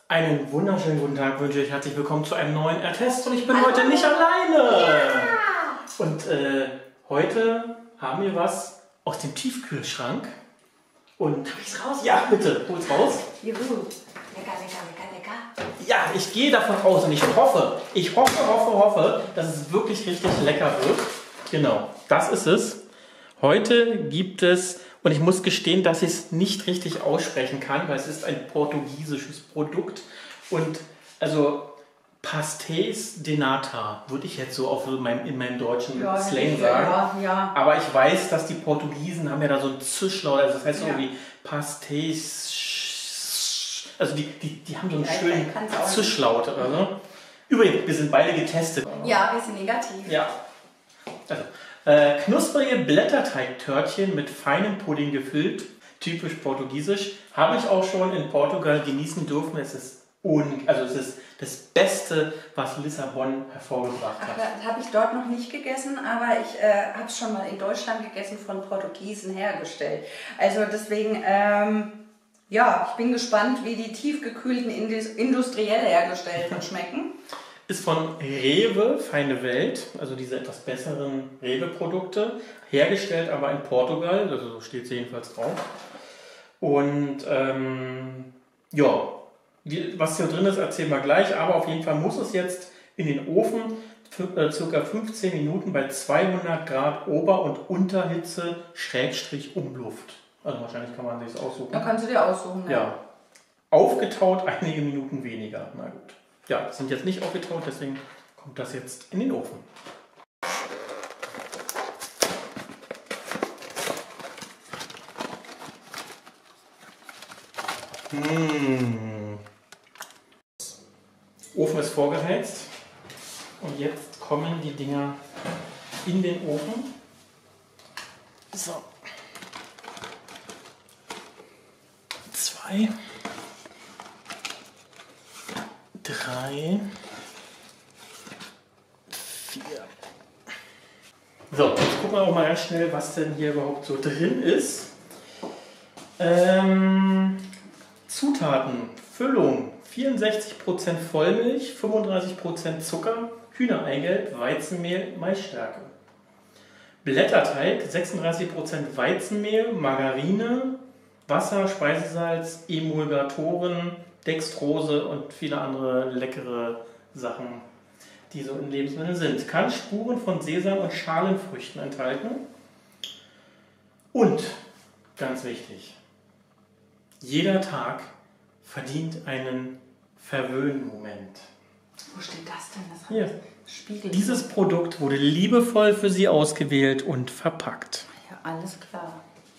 Einen wunderschönen guten Tag wünsche ich. Herzlich willkommen zu einem neuen Ertest und ich bin heute nicht alleine. Ja. Und heute haben wir was aus dem Tiefkühlschrank. Und darf ich's raus? Ja, bitte, hol's raus. Juhu. Lecker, lecker, lecker, lecker. Ja, ich gehe davon aus und ich hoffe, dass es wirklich richtig lecker wird. Genau, das ist es. Heute gibt es, und ich muss gestehen, dass ich es nicht richtig aussprechen kann, weil es ist ein portugiesisches Produkt. Und also Pastéis de Nata würde ich jetzt so in meinem deutschen Slang sagen. Ja. Aber ich weiß, dass die Portugiesen haben ja da so einen Zischler, also das heißt irgendwie Pastéis. Also die haben so einen schönen Zischlaut oder so. Übrigens, wir sind beide getestet. Ja, wir sind negativ. Ja. Also, knusprige Blätterteigtörtchen mit feinem Pudding gefüllt, typisch portugiesisch, habe ich auch schon in Portugal genießen dürfen. Es ist das Beste, was Lissabon hervorgebracht hat. Das habe ich dort noch nicht gegessen, aber ich habe es schon mal in Deutschland gegessen, von Portugiesen hergestellt. Also deswegen, ja, ich bin gespannt, wie die tiefgekühlten industriell hergestellten schmecken. Ist von Rewe, Feine Welt, also diese etwas besseren Rewe-Produkte, hergestellt aber in Portugal, also so steht es jedenfalls drauf. Und ja, was hier drin ist, erzählen wir gleich, aber auf jeden Fall muss es jetzt in den Ofen circa 15 Minuten bei 200 Grad Ober- und Unterhitze / Umluft. Also wahrscheinlich kann man sich das aussuchen. Da kannst du dir aussuchen. Ne? Ja. Aufgetaut einige Minuten weniger. Na gut. Ja, sind jetzt nicht aufgetaut, deswegen kommt das jetzt in den Ofen. Ofen ist vorgeheizt und jetzt kommen die Dinger in den Ofen. So. 2, 3, 4. So, jetzt gucken wir auch mal ganz schnell, was denn hier überhaupt so drin ist. Zutaten, Füllung, 64% Vollmilch, 35% Zucker, Hühnereigelb, Weizenmehl, Maisstärke. Blätterteig, 36% Weizenmehl, Margarine, Wasser, Speisesalz, Emulgatoren, Dextrose und viele andere leckere Sachen, die so in Lebensmitteln sind. Kann Spuren von Sesam und Schalenfrüchten enthalten. Und, ganz wichtig, jeder Tag verdient einen Verwöhnmoment. Wo steht das denn? Das Hier. Spiegel. Dieses Produkt wurde liebevoll für Sie ausgewählt und verpackt. Ja, alles klar.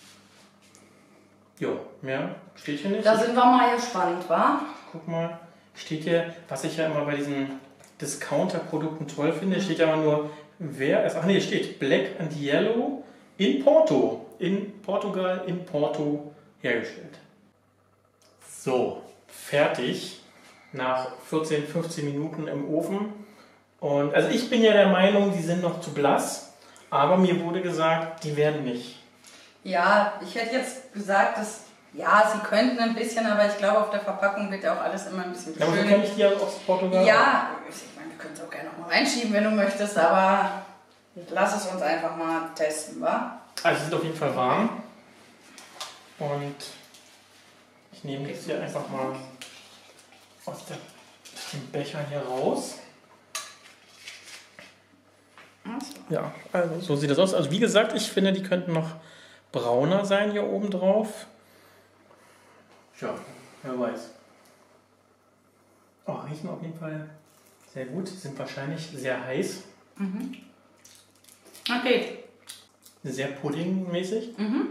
Jo, mehr steht hier nicht. Da sind wir mal gespannt, wa? Guck mal, steht hier, was ich ja immer bei diesen Discounter-Produkten toll finde, steht ja immer nur, wer ist. Ach nee, steht Black and Yellow in Porto. In Portugal, in Porto hergestellt. So, fertig. Nach 14, 15 Minuten im Ofen. Und also ich bin ja der Meinung, die sind noch zu blass, aber mir wurde gesagt, die werden nicht. Ja, ich hätte jetzt gesagt, dass ja, sie könnten ein bisschen, aber ich glaube, auf der Verpackung wird ja auch alles immer ein bisschen beschönigt. Ja, aber so kenne ich die ja aus Portugal. Ja, ich meine, wir können es auch gerne noch mal reinschieben, wenn du möchtest, aber lass es uns einfach mal testen, wa? Also sie sind auf jeden Fall warm. Und ich nehme das hier einfach mal aus dem Becher hier raus. Ja, also so sieht das aus. Also wie gesagt, ich finde, die könnten noch brauner sein hier oben drauf. Tja, wer weiß. Oh, riechen auf jeden Fall sehr gut. Sind wahrscheinlich sehr heiß. Mhm. Okay. Sehr puddingmäßig. Mhm.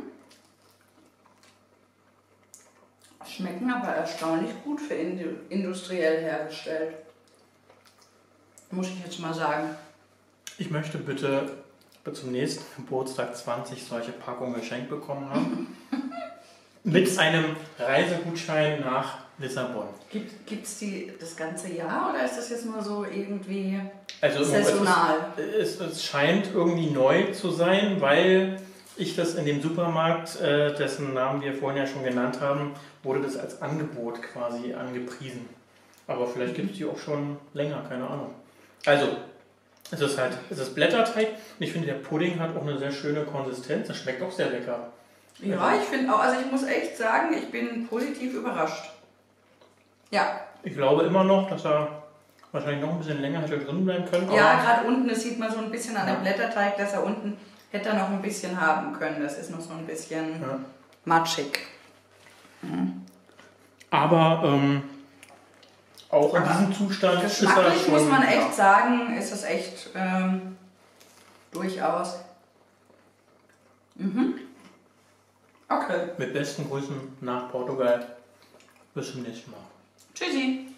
Schmecken aber erstaunlich gut für industriell hergestellt. Muss ich jetzt mal sagen. Ich möchte bitte zum nächsten Geburtstag 20 solche Packungen geschenkt bekommen haben. Mit einem Reisegutschein nach Lissabon. Gibt es die das ganze Jahr oder ist das jetzt nur so irgendwie also saisonal? Es scheint irgendwie neu zu sein, weil ich das in dem Supermarkt, dessen Namen wir vorhin ja schon genannt haben, wurde das als Angebot quasi angepriesen. Aber vielleicht gibt es die auch schon länger, keine Ahnung. Also, es ist Blätterteig und ich finde, der Pudding hat auch eine sehr schöne Konsistenz. Das schmeckt auch sehr lecker. Ja, ich finde auch, also ich muss echt sagen, ich bin positiv überrascht. Ja. Ich glaube immer noch, dass er wahrscheinlich noch ein bisschen länger hätte drin bleiben können. Ja, gerade unten, das sieht man so ein bisschen an dem Blätterteig, dass er unten hätte er noch ein bisschen haben können. Das ist noch so ein bisschen matschig. Mhm. Aber auch in diesem Zustand ist er geschmacklich, schon, muss man echt sagen, ist es echt durchaus. Okay. Mit besten Grüßen nach Portugal. Bis zum nächsten Mal. Tschüssi.